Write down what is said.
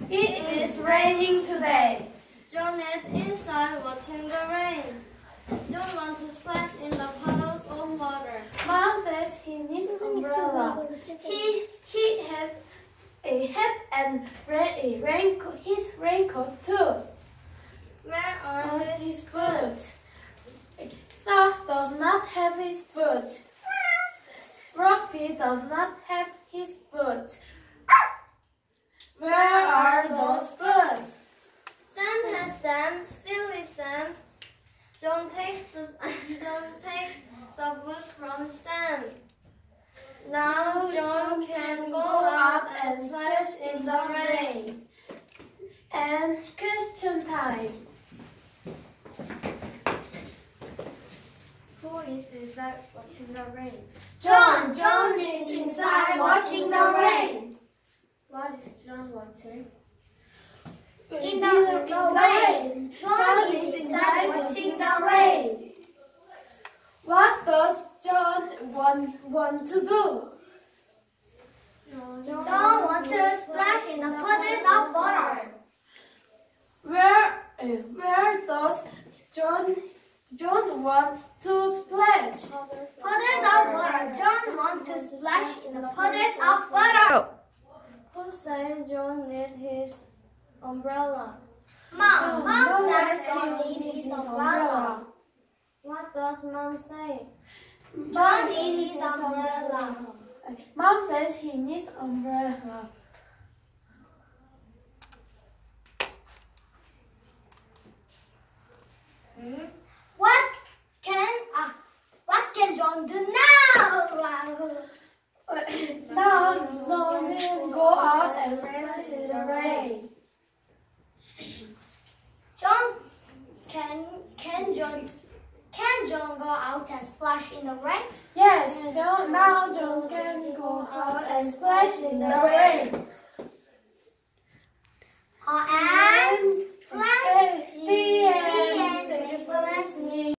It is raining today. John is inside watching the rain. John wants to splash in the puddles of water. Mom says he needs an umbrella. He has a hat and his raincoat too. Where are his boots? Sauce does not have his boot. Rocky does not have his boot. Where are those boots? Sam has them. Silly Sam. John takes the boot from Sam. Now John can go out and splash in the rain. And question time. Who is inside watching the rain? John. John is inside watching the rain. What is John watching? In the rain. John is inside watching the rain. What does John want to do? John wants to splash in the puddles of water. Where does John want to splash? Puddles of water. John wants to splash in the puddles of water. Who says John needs his umbrella? Mom says John needs his umbrella. What does Mom say? John needs his umbrella. Mom says he needs umbrella. What can John do now? Now John go out and splash in the rain. Can John go out and splash in the rain? Yes, now John can go out and splash in the rain.